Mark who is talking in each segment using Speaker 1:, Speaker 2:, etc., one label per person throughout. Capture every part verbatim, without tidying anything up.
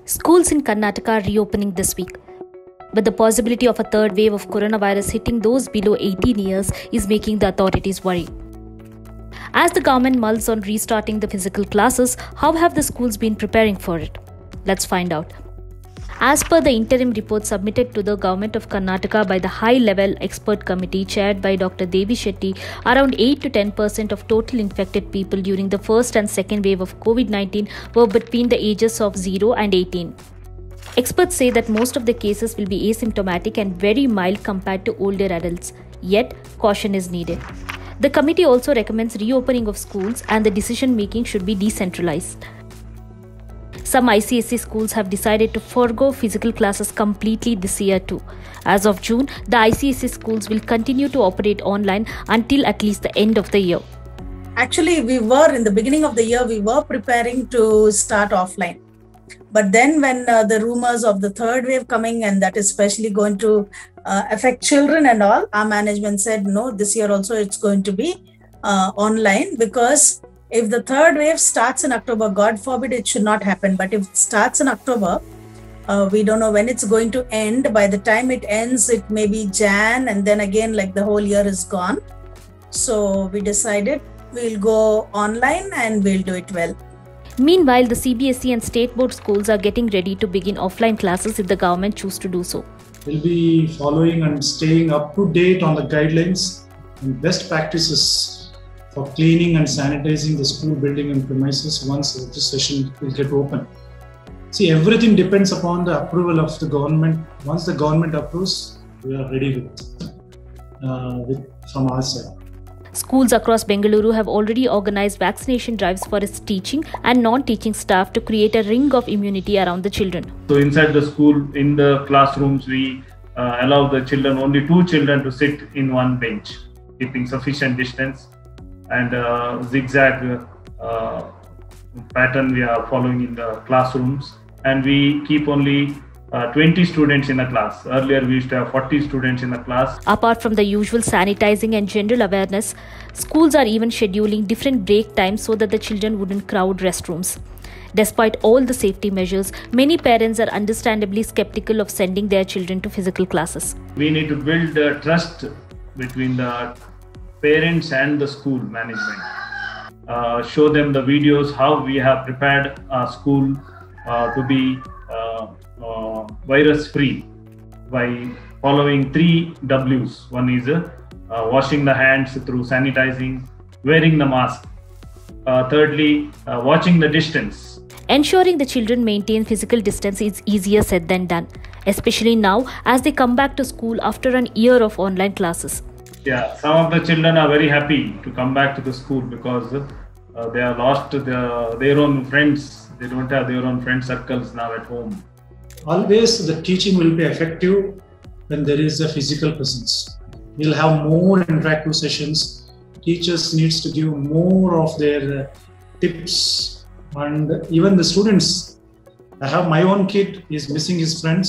Speaker 1: Schools in Karnataka are reopening this week, but the possibility of a third wave of coronavirus hitting those below eighteen years is making the authorities worry. As the government mulls on restarting the physical classes, how have the schools been preparing for it? Let's find out. As per the interim report submitted to the Government of Karnataka by the high-level expert committee chaired by Doctor Devi Shetty, around eight to ten percent of total infected people during the first and second wave of COVID nineteen were between the ages of zero and eighteen. Experts say that most of the cases will be asymptomatic and very mild compared to older adults, yet caution is needed. The committee also recommends reopening of schools and the decision-making should be decentralized. Some I C S E schools have decided to forego physical classes completely this year too. As of June, the I C S E schools will continue to operate online until at least the end of the year.
Speaker 2: Actually, we were, in the beginning of the year, we were preparing to start offline. But then when uh, the rumors of the third wave coming and that is especially going to uh, affect children and all, our management said, no, this year also it's going to be uh, online, because if the third wave starts in October, God forbid it should not happen. But if it starts in October, uh, we don't know when it's going to end. By the time it ends, it may be Jan, and then again, like the whole year is gone. So we decided we'll go online and we'll do it well.
Speaker 1: Meanwhile, the C B S E and state board schools are getting ready to begin offline classes if the government chooses to do so.
Speaker 3: We'll be following and staying up to date on the guidelines and best practices for cleaning and sanitizing the school building and premises once this session will get open. See, everything depends upon the approval of the government. Once the government approves, we are ready with, uh, with from our side.
Speaker 1: Schools across Bengaluru have already organized vaccination drives for its teaching and non-teaching staff to create a ring of immunity around the children.
Speaker 4: So inside the school, in the classrooms, we uh, allow the children, only two children to sit in one bench, keeping sufficient distance, and uh, zigzag uh, pattern we are following in the classrooms. And we keep only Uh, twenty students in a class. Earlier we used to have forty students in a class.
Speaker 1: Apart from the usual sanitizing and general awareness, schools are even scheduling different break times so that the children wouldn't crowd restrooms. Despite all the safety measures, many parents are understandably skeptical of sending their children to physical classes.
Speaker 4: We need to build uh, trust between the parents and the school management. Uh, show them the videos how we have prepared our school uh, to be uh, Uh, virus free by following three W's. One is uh, uh, washing the hands through sanitizing, wearing the mask. Uh, thirdly, uh, watching the distance.
Speaker 1: Ensuring the children maintain physical distance is easier said than done, especially now as they come back to school after an year of online classes.
Speaker 4: Yeah, some of the children are very happy to come back to the school because uh, they are lost their, their own friends. They don't have their own friend circles now at home.
Speaker 3: Always the teaching will be effective when there is a physical presence. We'll have more interactive sessions. Teachers needs to give more of their uh, tips, and even the students. I have my own kid, is missing his friends,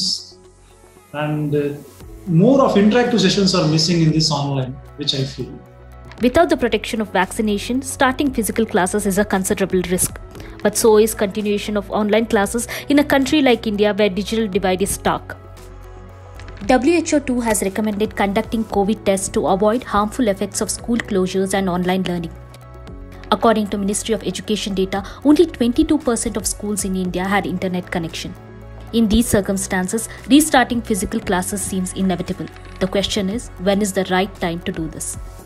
Speaker 3: and uh, more of interactive sessions are missing in this online, which I feel.
Speaker 1: Without the protection of vaccination, starting physical classes is a considerable risk. But so is continuation of online classes in a country like India where digital divide is stark. W H O too has recommended conducting COVID tests to avoid harmful effects of school closures and online learning. According to Ministry of Education data, only twenty-two percent of schools in India had internet connection. In these circumstances, restarting physical classes seems inevitable. The question is, when is the right time to do this?